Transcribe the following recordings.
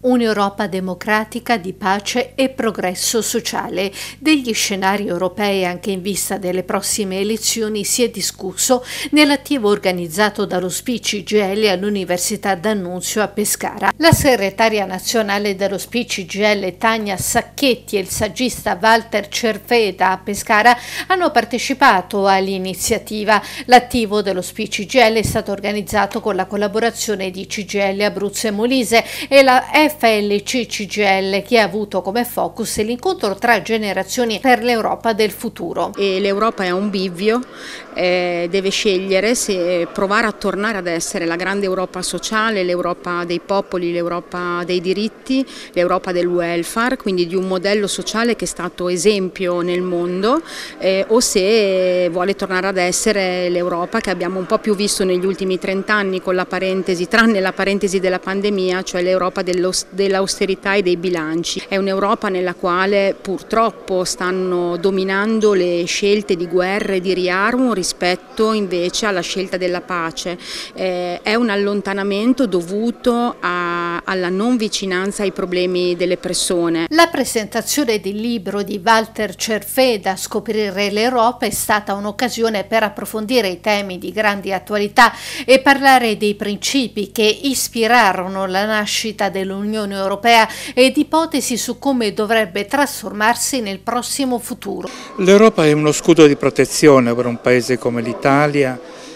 Un'Europa democratica di pace e progresso sociale. Degli scenari europei anche in vista delle prossime elezioni si è discusso nell'attivo organizzato dallo SPI-CGIL all'Università d'Annunzio a Pescara. La segretaria nazionale dello SPI-CGIL Tania Sacchetti e il saggista Walter Cerveda a Pescara hanno partecipato all'iniziativa. L'attivo dello SPI-CGIL è stato organizzato con la collaborazione di CGIL Abruzzo e Molise e la FLC-CGIL, che ha avuto come focus l'incontro tra generazioni per l'Europa del futuro. L'Europa è un bivio, deve scegliere se provare a tornare ad essere la grande Europa sociale, l'Europa dei popoli, l'Europa dei diritti, l'Europa del welfare, quindi di un modello sociale che è stato esempio nel mondo, o se vuole tornare ad essere l'Europa che abbiamo un po' più visto negli ultimi 30 anni con la parentesi, tranne la parentesi della pandemia, cioè l'Europa dell'austerità e dei bilanci. È un'Europa nella quale purtroppo stanno dominando le scelte di guerra e di riarmo rispetto invece alla scelta della pace. È un allontanamento dovuto alla non vicinanza ai problemi delle persone. La presentazione del libro di Walter Cerveda, Scoprire l'Europa, è stata un'occasione per approfondire i temi di grande attualità e parlare dei principi che ispirarono la nascita dell'Unione Europea ed ipotesi su come dovrebbe trasformarsi nel prossimo futuro. L'Europa è uno scudo di protezione per un paese come l'Italia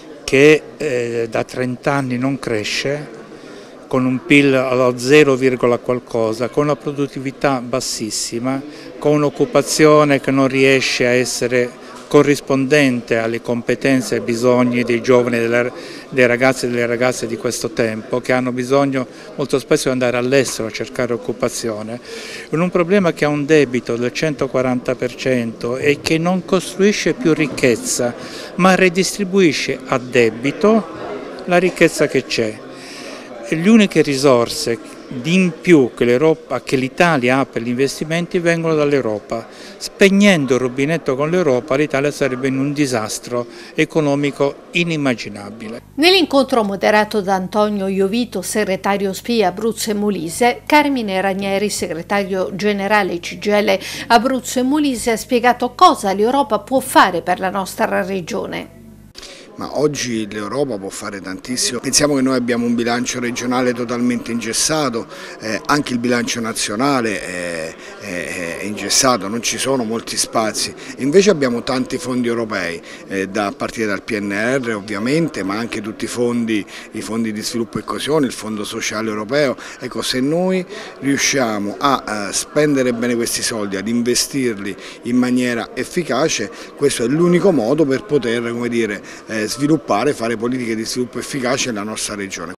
che da 30 anni non cresce, con un PIL allo 0, qualcosa, con una produttività bassissima, con un'occupazione che non riesce a essere corrispondente alle competenze e ai bisogni dei giovani, dei ragazzi e delle ragazze di questo tempo, che hanno bisogno molto spesso di andare all'estero a cercare occupazione, con un problema che ha un debito del 140% e che non costruisce più ricchezza, ma redistribuisce a debito la ricchezza che c'è. Le uniche risorse in più che l'Italia ha per gli investimenti vengono dall'Europa. Spegnendo il rubinetto con l'Europa, l'Italia sarebbe in un disastro economico inimmaginabile. Nell'incontro moderato da Antonio Iovito, segretario SPI Abruzzo e Molise, Carmine Ranieri, segretario generale CGIL Abruzzo e Molise, ha spiegato cosa l'Europa può fare per la nostra regione. Ma oggi l'Europa può fare tantissimo. Pensiamo che noi abbiamo un bilancio regionale totalmente ingessato, anche il bilancio nazionale è ingessato, non ci sono molti spazi. Invece abbiamo tanti fondi europei, a partire dal PNR ovviamente, ma anche tutti i fondi di sviluppo e coesione, il Fondo Sociale Europeo. Ecco, se noi riusciamo a spendere bene questi soldi, ad investirli in maniera efficace, questo è l'unico modo per poter, come dire, sviluppare, fare politiche di sviluppo efficace nella nostra regione.